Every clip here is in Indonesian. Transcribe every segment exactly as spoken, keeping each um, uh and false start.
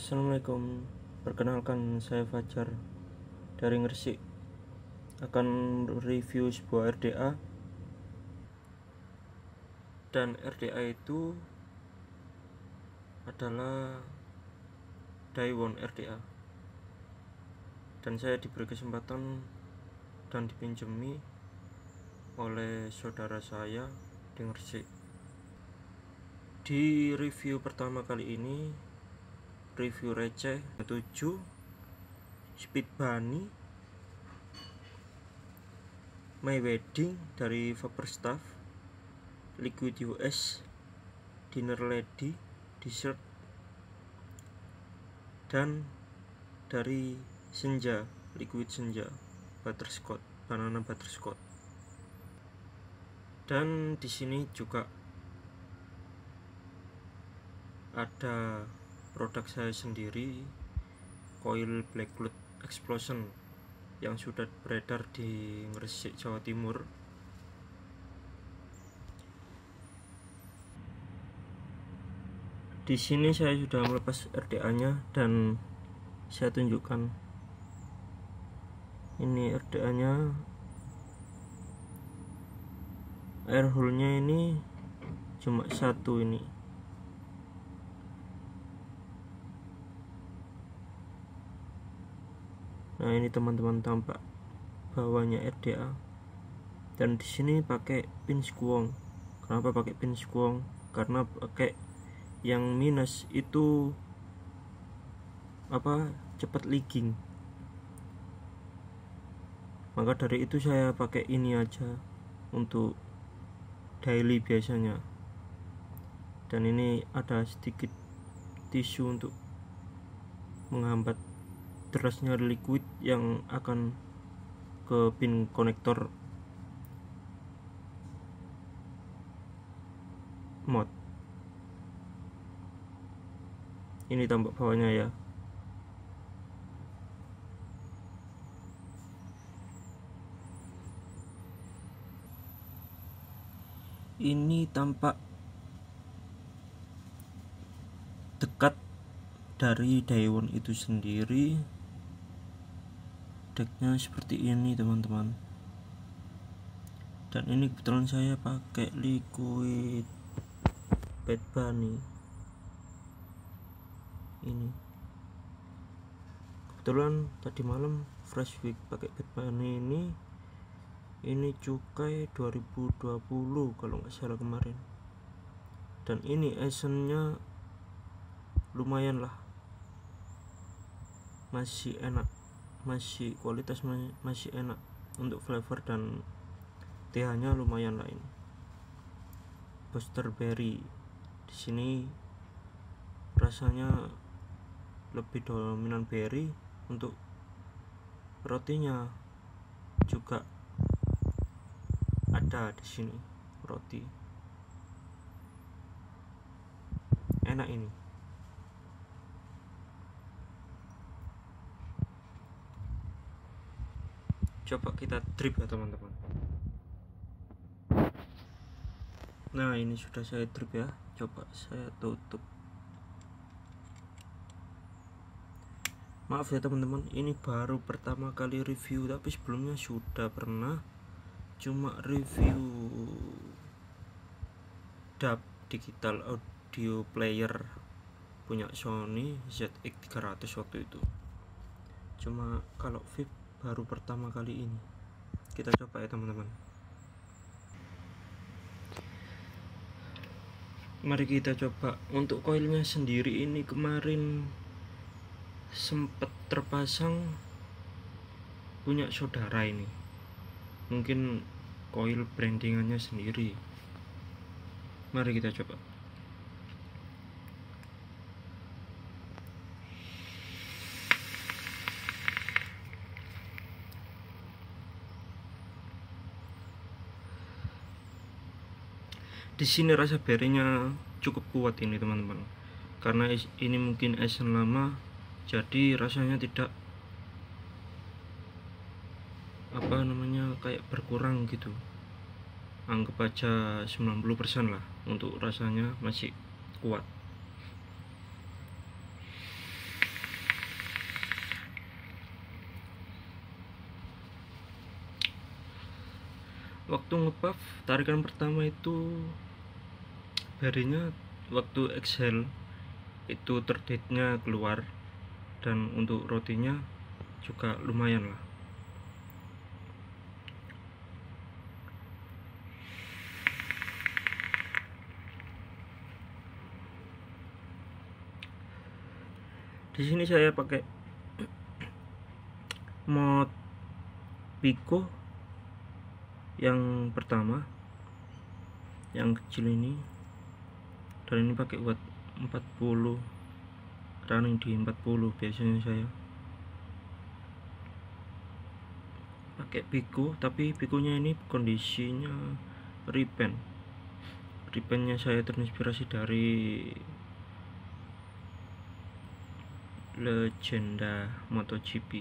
Assalamualaikum, perkenalkan saya Fajar dari Gresik. Akan review sebuah R D A. Dan R D A itu adalah Daewoo R D A. Dan saya diberi kesempatan dan dipinjemi oleh saudara saya di Gresik. Di review pertama kali ini, review receh tujuh Speed Bunny My Wedding dari Vaporstaff, Liquid U S, Dinner Lady, Dessert, dan dari Senja, Liquid Senja, Butterscotch, Banana Butterscotch. Dan di sini juga ada produk saya sendiri, Coil Black Cloud Explosion, yang sudah beredar di Gresik, Jawa Timur. Di sini saya sudah melepas R D A-nya dan saya tunjukkan. Ini R D A-nya. Air hole-nya ini cuma satu ini. Nah, ini teman-teman tampak bawahnya R D A. Dan di sini pakai pin squong. Kenapa pakai pin squong? Karena pakai yang minus itu apa cepat leaking. Maka dari itu saya pakai ini aja untuk daily biasanya. Dan ini ada sedikit tisu untuk menghambat derasnya liquid yang akan ke pin konektor mod. Ini tampak bawahnya ya. Ini tampak dekat dari Daewoo itu sendiri. Decknya seperti ini teman-teman. Dan ini kebetulan saya pakai Liquid Bad Bunny. Ini kebetulan tadi malam Fresh Week pakai Bad Bunny ini. Ini cukai dua ribu dua puluh kalau nggak salah kemarin. Dan ini essence-nya lumayan lah, masih enak, masih kualitas masih enak untuk flavor, dan T H-nya lumayan lain. Booster Berry di sini rasanya lebih dominan berry. Untuk rotinya juga ada di sini, roti enak ini. Coba kita drip ya teman-teman. Nah, ini sudah saya drip ya. Coba saya tutup. Maaf ya teman-teman, ini baru pertama kali review, tapi sebelumnya sudah pernah, cuma review dub digital audio player punya Sony Z X tiga ratus waktu itu. Cuma kalau V I P baru pertama kali ini. Kita coba ya teman-teman. Mari kita coba. Untuk koilnya sendiri ini kemarin sempat terpasang punya saudara ini. Mungkin koil brandingannya sendiri. Mari kita coba. Di sini rasa berrynya cukup kuat ini teman-teman, karena ini mungkin esen lama, jadi rasanya tidak apa namanya kayak berkurang gitu. Anggap aja sembilan puluh persen lah, untuk rasanya masih kuat. Waktu ngepuff tarikan pertama itu barinya waktu exhale itu terditnya keluar, dan untuk rotinya juga lumayan lah. Di sini saya pakai mod Pico yang pertama, yang kecil ini, dan ini pakai watt empat puluh, running di empat puluh. Biasanya saya pakai Pico, tapi Piconya ini kondisinya repaint. Repaintnya saya terinspirasi dari Legenda MotoGP,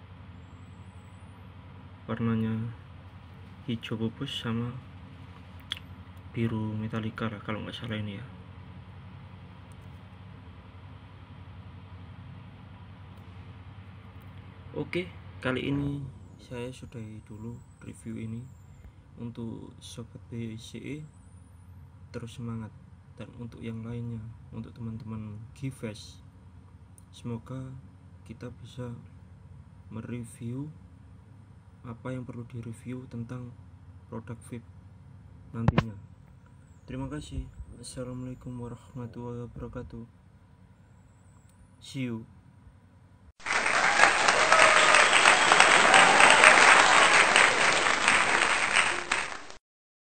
warnanya hijau pupus sama biru metallica lah kalau nggak salah ini ya. Oke, kali ini saya sudahi dulu review ini. Untuk sobat B C E, terus semangat. Dan untuk yang lainnya, untuk teman-teman Gives, semoga kita bisa mereview apa yang perlu direview tentang produk vape nantinya. Terima kasih. Assalamualaikum warahmatullahi wabarakatuh. See you.